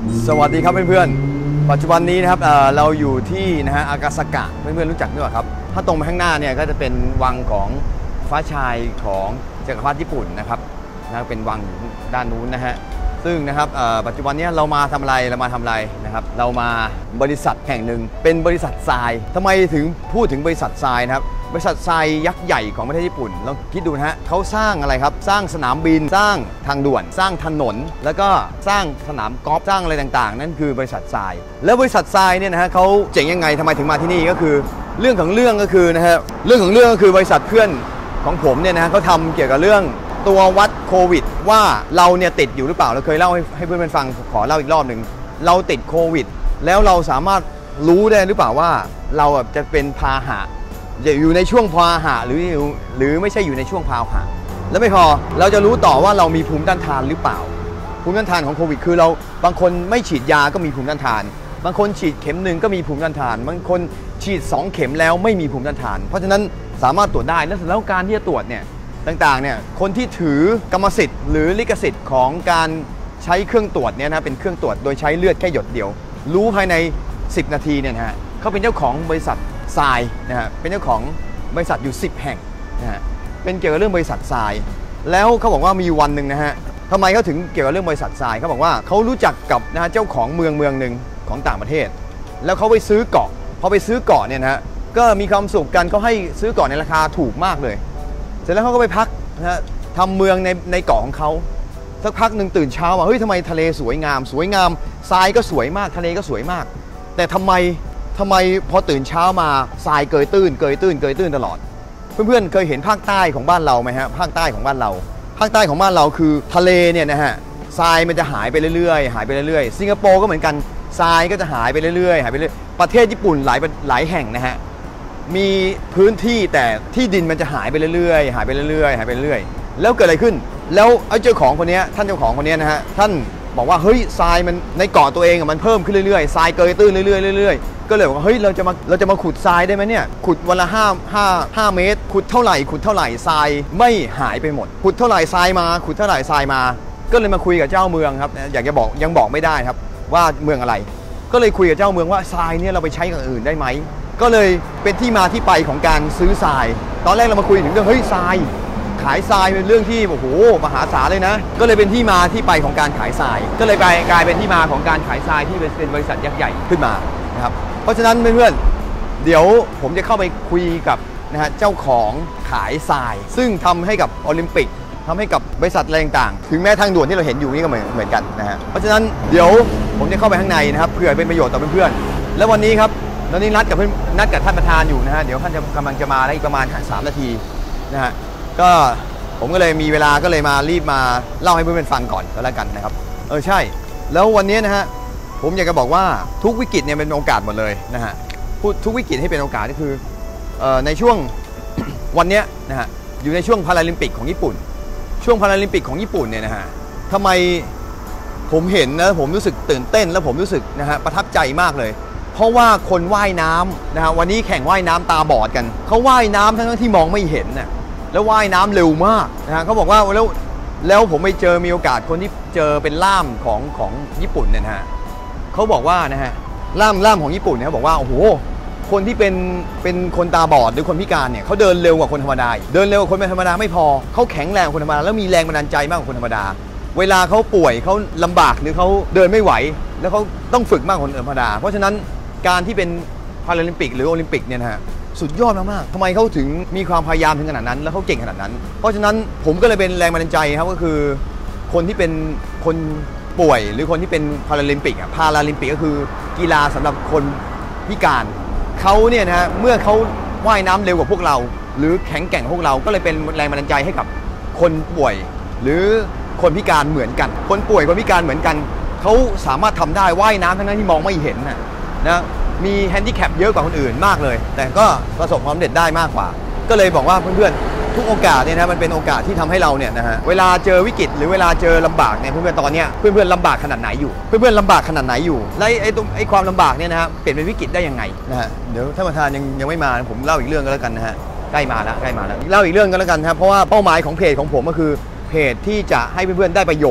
สวัสดีครับเพื่อนๆปัจจุบันนี้นะครับเราอยู่ที่อากาซากะเพื่อนๆรู้จักหรือเปล่าครับถ้าตรงไปข้างหน้าเนี่ยก็จะเป็นวังของฟ้าชายของจักรพรรดิญี่ปุ่นนะครับเป็นวังอยู่ด้านนู้นนะฮะซึ่งนะครับปัจจุบันนี้เรามาทำอะไรนะครับเรามาบริษัทแห่งหนึ่งเป็นบริษัททรายทำไมถึงพูดถึงบริษัททรายนะครับบริษัททรายยักษ์ใหญ่ของประเทศญี่ปุ่นลองคิดดูนะฮะเขาสร้างอะไรครับสร้างสนามบินสร้างทางด่วนสร้างถนนแล้วก็สร้างสนามกอล์ฟสร้างอะไรต่างๆนั่นคือบริษัททรายแล้วบริษัททรายเนี่ยนะฮะเขาเจ๋งยังไงทำไมถึงมาที่นี่ก็คือเรื่องของเรื่องก็คือนะฮะเรื่องของเรื่องก็คือบริษัทเพื่อนของผมเนี่ยนะเขาทำเกี่ยวกับเรื่องตัววัดโควิดว่าเราเนี่ยติดอยู่หรือเปล่าเราเคยเล่าให้เพื่อนๆฟังขอเล่าอีกรอบหนึ่งเราติดโควิดแล้วเราสามารถรู้ได้หรือเปล่าว่าเราจะเป็นพาหะอยู่ในช่วงพาหะหรือไม่ใช่อยู่ในช่วงพาหะแล้วไม่พอเราจะรู้ต่อว่าเรามีภูมิต้านทานหรือเปล่าภูมิต้านทานของโควิดคือเราบางคนไม่ฉีดยาก็มีภูมิต้านทานบางคนฉีดเข็ม1ก็มีภูมิต้านทานบางคนฉีด2เข็มแล้วไม่มีภูมิต้านทานเพราะฉะนั้นสามารถตรวจได้แล้วการที่จะตรวจเนี่ยต่างๆเนี่ยคนที่ถือกรรมสิทธิ์หรือลิขสิทธิ์ของการใช้เครื่องตรวจเนี่ยนะเป็นเครื่องตรวจโดยใช้เลือดแค่หยดเดียวรู้ภายใน10นาทีเนี่ยนะฮะเขาเป็นเจ้าของบริษัททรายนะฮะเป็นเจ้าของบริษัทอยู่10แห่งนะฮะเป็นเกี่ยวกับเรื่องบริษัททรายแล้วเขาบอกว่ามีวันหนึ่งนะฮะทำไมเขาถึงเกี่ยวกับเรื่องบริษัททรายเขาบอกว่าเขารู้จักกับนะฮะเจ้าของเมืองหนึ่งของต่างประเทศแล้วเขาไปซื้อเกาะพอไปซื้อเกาะเนี่ยนะฮะก็มีความสุขกันเขาให้ซื้อเกาะในราคาถูกมากเลยเสร็จแล้วเขาก็ไปพักนะฮะทำเมืองในเกาะของเขาสักพักหนึ่งตื่นเช้ามาเฮ้ยทำไมทะเลสวยงามทรายก็สวยมากทะเลก็สวยมากแต่ทำไมพอตื่นเช้ามาทรายเกยตื้นตลอดเพื่อนๆเคยเห็นภาคใต้ของบ้านเราไหมฮะภาคใต้ของบ้านเราคือทะเลเนี่ยนะฮะทรายมันจะหายไปเรื่อยสิงคโปร์ก็เหมือนกันทรายก็จะหายไปเรื่อยประเทศญี่ปุ่นหลายแห่งนะฮะมีพื้นที่แต่ที่ดินมันจะหายไปเรื่อยแล้วเกิดอะไรขึ้นแล้วไอ้เจ้าของคนนี้ท่านเจ้าของคนนี้นะฮะท่านบอกว่าเฮ้ยทรายมันในเกาะตัวเองมันเพิ่มขึ้นเรื่อยๆทรายเกยตื้นเรื่อยก็เลยบอกว่าเฮ้ยเราจะมาขุดทรายได้ไหมเนี่ยขุดวันละ5 เมตรขุดเท่าไหร่ทรายไม่หายไปหมดขุดเท่าไหร่ทรายมาก็เลยมาคุยกับเจ้าเมืองครับอยากจะบอกยังบอกไม่ได้ครับว่าเมืองอะไรก็เลยคุยกับเจ้าเมืองว่าทรายเนี่ยเราไปใช้กับอื่นได้ไหมก็เลยเป็นที่มาที่ไปของการซื้อทรายตอนแรกเรามาคุยถึงเรื่องเฮ้ยทรายขายทรายเป็นเรื่องที่โอ้โหมหาศาลเลยนะก็เลยเป็นที่มาที่ไปของการขายทรายก็เลยกลายเป็นที่มาของการขายทรายที่เป็นบริษัทยักษ์ใหญ่ขึ้นมานะครับเพราะฉะนั้นเพื่อนๆเดี๋ยวผมจะเข้าไปคุยกับนะฮะเจ้าของขายทรายซึ่งทำให้กับโอลิมปิกทำให้กับบริษัทอะไรต่างๆถึงแม้ทางด่วนที่เราเห็นอยู่นี่ก็เหมือนกันนะฮะเพราะฉะนั้นเดี๋ยวผมจะเข้าไปข้างในนะครับเพื่อเป็นประโยชน์ต่อเพื่อนๆแล้ววันนี้ครับตอนนี้นัดกับท่านประธานอยู่นะฮะเดี๋ยวท่านกำลังจะมาได้อีกประมาณ3 นาทีนะฮะก็ผมก็เลยมีเวลาก็เลยรีบมาเล่าให้เพื่อนๆฟังก่อนก็แล้วกันนะครับใช่แล้ววันนี้นะฮะผมอยากจะบอกว่าทุกวิกฤตเนี่ยเป็นโอกาสหมดเลยนะฮะพูดทุกวิกฤตให้เป็นโอกาสก็คือในช่วง วันนี้นะฮะอยู่ในช่วงพาราลิมปิกของญี่ปุ่นช่วงพาราลิมปิกของญี่ปุ่นเนี่ยนะฮะทำไมผมเห็นนะผมรู้สึกตื่นเต้นแล้วผมรู้สึกนะฮะประทับใจมากเลยเพราะว่าคนว่ายน้ำนะฮะวันนี้แข่งว่ายน้ำตาบอดกันเขาว่ายน้ำทั้งที่มองไม่เห็นนะแล้วว่ายน้ำเร็วมากนะฮะเขาบอกว่าแล้วผมไปมีโอกาสคนที่เจอเป็นล่ามของญี่ปุ่นเนี่ยนะฮะเขาบอกว่านะฮะล่ามของญี่ปุ่นเนี่ยเขาบอกว่าโอ้โหคนที่เป็นคนตาบอดหรือคนพิการเนี่ยเขาเดินเร็วกว่าคนธรรมดาเดินเร็วกว่าคนธรรมดาไม่พอเขาแข็งแรงกว่าคนธรรมดาแล้วมีแรงบันดาลใจมากกว่าคนธรรมดาเวลาเขาป่วยเขาลำบากหรือเขาเดินไม่ไหวแล้วเขาต้องฝึกมากกว่าคนธรรมดาเพราะฉะนั้นการที่เป็นพาราลิมปิกหรือโอลิมปิกเนี่ยนะฮะสุดยอดมากๆทำไมเขาถึงมีความพยายามถึงขนาดนั้นแล้วเขาเก่งขนาดนั้นเพราะฉะนั้นผมก็เลยเป็นแรงบันดาลใจครับก็คือคนที่เป็นคนป่วยหรือคนที่เป็นพาราลิมปิกพาราลิมปิกก็คือกีฬาสำหรับคนพิการเขาเนี่ยนะฮะเมื่อเขาว่ายน้ำเร็วกว่าพวกเราหรือแข็งแกร่งพวกเราก็เลยเป็นแรงบันดาลใจให้กับคนป่วยหรือคนพิการเหมือนกันคนป่วยคนพิการเหมือนกันเขาสามารถทำได้ว่ายน้ำทั้งที่มองไม่เห็นนะมีแฮนดิแคปเยอะกว่าคนอื่นมากเลยแต่ก็ประสบความสำเร็จได้มากกว่าก็เลยบอกว่าเพื่อนๆทุกโอกาสเนี่ยนะมันเป็นโอกาสที่ทำให้เราเนี่ยนะฮะเวลาเจอวิกฤตหรือเวลาเจอลำบากเนี่ยเพื่อนๆตอนเนี้ยเพื่อนๆลำบากขนาดไหนอยู่เพื่อนๆลำบากขนาดไหนอยู่และไอ้ความลำบากเนี่ยนะฮะเปลี่ยนเป็นวิกฤตได้ยังไงนะฮะเดี๋ยวท่านประธานยังไม่มาผมเล่าอีกเรื่องก็แล้วกันนะฮะใกล้มาแล้วเล่าอีกเรื่องก็แล้วกันครับเพราะว่าเป้าหมายของเพจของผมก็คือเพจที่จะให้เพื่อนๆได้ประโยชน์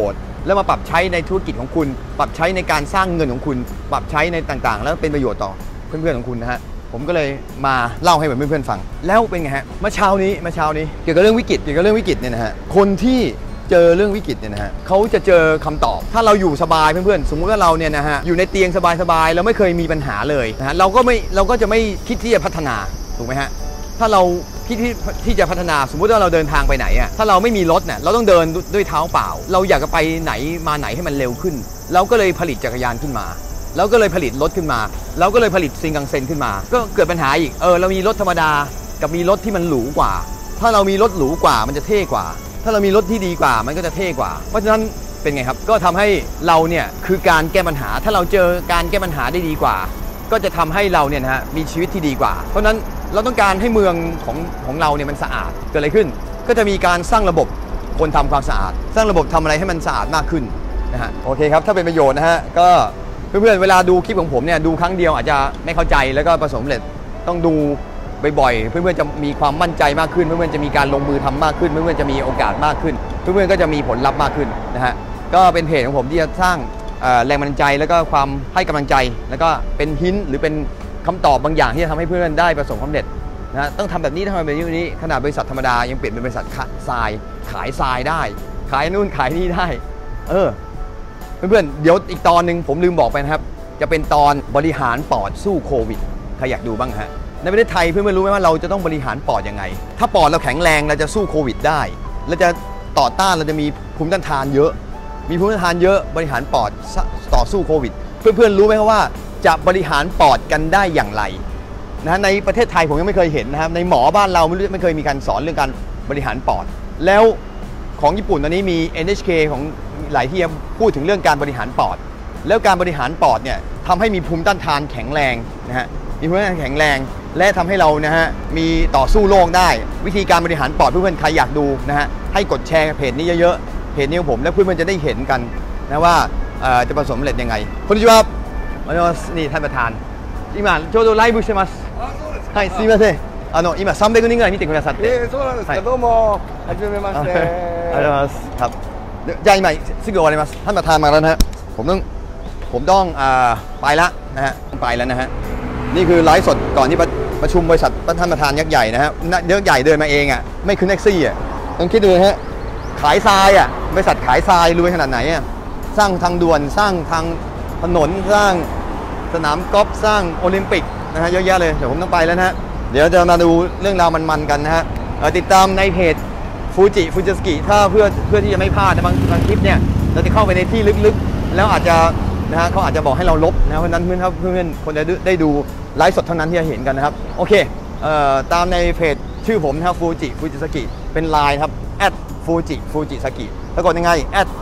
แล้วมาปรับใช้ในธุรกิจของคุณปรับใช้ในการสร้างเงินของคุณปรับใช้ในต่างๆแล้วเป็นประโยชน์ต่อเพื่อนๆของคุณนะฮะผมก็เลยมาเล่าให้เพื่อนๆฟังแล้วเป็นไงฮะเมื่อเช้านี้เกี่ยวกับเรื่องวิกฤตเนี่ยนะฮะคนที่เจอเรื่องวิกฤตเนี่ยนะฮะเขาจะเจอคำตอบถ้าเราอยู่สบายเพื่อนๆสมมุติว่าเราเนี่ยนะฮะอยู่ในเตียงสบายๆเราไม่เคยมีปัญหาเลยนะฮะเราก็จะไม่คิดที่จะพัฒนาถูกไหมฮะถ้าเราคิดที่จะพัฒนาสมมุติว่าเราเดินทางไปไหนอ่ะถ้าเราไม่มีรถเนี่ยเราต้องเดินด้วยเท้าเปล่าเราอยากจะไปไหนมาไหนให้มันเร็วขึ้นเราก็เลยผลิตจักรยานขึ้นมาแล้วก็เลยผลิตรถขึ้นมาแล้วก็เลยผลิตซิงกังเซ็นขึ้นมาก็เกิดปัญหาอีกเรามีรถธรรมดากับมีรถที่มันหรูกว่าถ้าเรามีรถหรูกว่ามันจะเท่กว่าถ้าเรามีรถที่ดีกว่ามันก็จะเท่กว่าเพราะฉะนั้นเป็นไงครับก็ทำให้เราเนี่ยคือการแก้ปัญหาถ้าเราเจอการแก้ปัญหาได้ดีกว่าก็จะทำให้เราเนี่ยนะฮะมีชีวิตที่ดีกว่าเพราะฉะนั้นเราต้องการให้เมืองของเราเนี่ยมันสะอาดเกิดอะไรขึ้นก็จะมีการสร้างระบบคนทำความสะอาดสร้างระบบทำอะไรให้มันสะอาดมากขึ้นนะฮะโอเคครับถ้าเป็นประโยชน์นะฮะก็เพื่อนๆเวลาดูคลิปของผมเนี่ยดูครั้งเดียวอาจจะไม่เข้าใจแล้วก็ประสบความสำเร็จต้องดูบ่อยๆเพื่อนๆจะมีความมั่นใจมากขึ้นเพื่อนๆจะมีการลงมือทำมากขึ้นเพื่อนๆจะมีโอกาสมากขึ้นเพื่อนๆก็จะมีผลลัพธ์มากขึ้นนะฮะก็เป็นเพจของผมที่จะสร้างแรงบันดาลใจแล้วก็ความให้กำลังใจแล้วก็เป็นหินหรือเป็นคำตอบบางอย่างที่จะทำให้เพื่อนๆได้ประสบความสำเร็จนะต้องทำแบบนี้ต้องทำแบบนี้ขนาดบริษัทธรรมดายังเปลี่ยนเป็นบริษัททรายขายทรายได้ขายนู่นขายนี่ได้เพื่อนๆเดี๋ยวอีกตอนหนึ่งผมลืมบอกไปนะครับจะเป็นตอนบริหารปอดสู้โควิดใครอยากดูบ้างฮะในประเทศไทยเพื่อนๆรู้ไหมว่าเราจะต้องบริหารปอดยังไงถ้าปอดเราแข็งแรงเราจะสู้โควิดได้เราจะต่อต้านเราจะมีภูมิต้านทานเยอะมีภูมิต้านทานเยอะบริหารปอดต่อสู้โควิดเพื่อนๆรู้ไหมครับว่าจะบริหารปอดกันได้อย่างไรนะในประเทศไทยผมยังไม่เคยเห็นนะครับในหมอบ้านเราไม่เคยมีการสอนเรื่องการบริหารปอดแล้วของญี่ปุ่นตอนนี้มี NHK ของหลายที่พูดถึงเรื่องการบริหารปอดแล้วการบริหารปอดเนี่ยทำให้มีภูมิต้านทานแข็งแรงนะฮะมีภูมิต้านทานแข็งแรงและทำให้เรานะฮะมีต่อสู้โรคได้วิธีการบริหารปอดเพื่อนๆใครอยากดูนะฮะให้กดแชร์เพจนี้เยอะๆเพจนี้ของผมแล้วเพื่อนๆจะได้เห็นกันนะว่าจะประสบความสำเร็จยังไงคนที่ว่านี่ท่านประธาน今ちょうどライブしてますはいすみません今300人ぐらい見てくださってそうなんですか、どうもはじめましてありがとうございますครับじゃあ今すぐ終わりますท่านประธานมาแล้วนะฮะผมต้องไปแล้วนะฮะไปแล้วนะฮะนี่คือไลฟ์สดก่อนที่ประชุมบริษัทท่านประธานยักษ์ใหญ่นะฮะยักษ์ใหญ่เดินมาเองอ่ะไม่ขึ้นแท็กซี่อ่ะต้องคิดดูฮะขายทรายอ่ะบริษัทขายทรายรวยขนาดไหนอ่ะสร้างทางด่วนสร้างทางถนนสร้างสนามกอล์ฟสร้างโอลิมปิกนะฮะเยอะแยะเลยเดี๋ยวผมต้องไปแล้วนะฮะเดี๋ยวจะมาดูเรื่องราวมันๆกันนะฮะติดตามในเพจฟูจิสกิถ้าเพื่อที่จะไม่พลาดนะบางคลิปเนี่ยเราจะเข้าไปในที่ลึกๆแล้วอาจจะนะฮะเขาอาจจะบอกให้เราลบนะเพราะนั้นเพื่อนคนจะได้ดูไลฟ์สดเท่านั้นที่จะเห็นกันนะครับโอเคตามในเพจชื่อผมนะครับฟูจิสกิเป็นไลน์ครับฟูจิสกิถ้ากดยังไง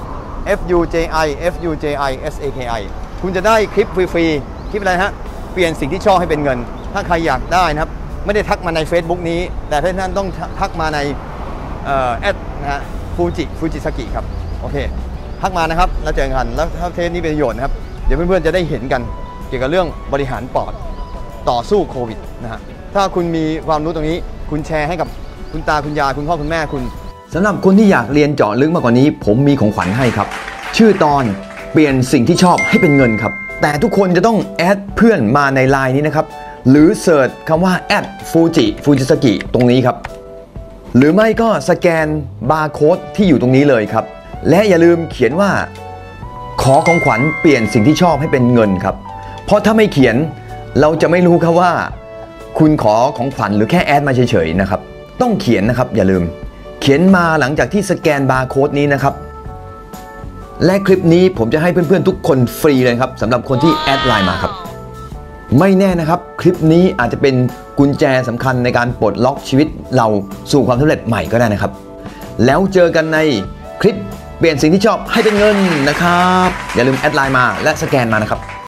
FUJISAKI คุณจะได้คลิปฟรีๆคลิปอะไรฮะเปลี่ยนสิ่งที่ชอบให้เป็นเงินถ้าใครอยากได้นะครับไม่ได้ทักมาใน Facebook นี้แต่ท่านต้องทักมาในแอดนะฮะฟูจิสกิครับโอเคทักมานะครับแล้วเจอกันแล้วถ้าเทปนี้เป็นประโยชน์นะครับเดี๋ยวเพื่อนๆจะได้เห็นกันเกี่ยวกับเรื่องบริหารปอดต่อสู้โควิดนะฮะถ้าคุณมีความรู้ตรงนี้คุณแชร์ให้กับคุณตาคุณยายคุณพ่อคุณแม่คุณสำหรับคนที่อยากเรียนเจาะลึกมากกว่านี้ผมมีของขวัญให้ครับชื่อตอนเปลี่ยนสิ่งที่ชอบให้เป็นเงินครับแต่ทุกคนจะต้องแอดเพื่อนมาในไลน์นี้นะครับหรือเสิร์ชคำว่าแอดฟูจิสกิตรงนี้ครับหรือไม่ก็สแกนบาร์โค้ดที่อยู่ตรงนี้เลยครับและอย่าลืมเขียนว่าขอของขวัญเปลี่ยนสิ่งที่ชอบให้เป็นเงินครับเพราะถ้าไม่เขียนเราจะไม่รู้ครับว่าคุณขอของขวัญหรือแค่แอดมาเฉยๆนะครับต้องเขียนนะครับอย่าลืมเขียนมาหลังจากที่สแกนบาร์โค้ดนี้นะครับและคลิปนี้ผมจะให้เพื่อนๆทุกคนฟรีเลยครับสำหรับคนที่แอดไลน์มาครับไม่แน่นะครับคลิปนี้อาจจะเป็นกุญแจสำคัญในการปลดล็อกชีวิตเราสู่ความสำเร็จใหม่ก็ได้นะครับแล้วเจอกันในคลิปเปลี่ยนสิ่งที่ชอบให้เป็นเงินนะครับอย่าลืมแอดไลน์มาและสแกนมานะครับ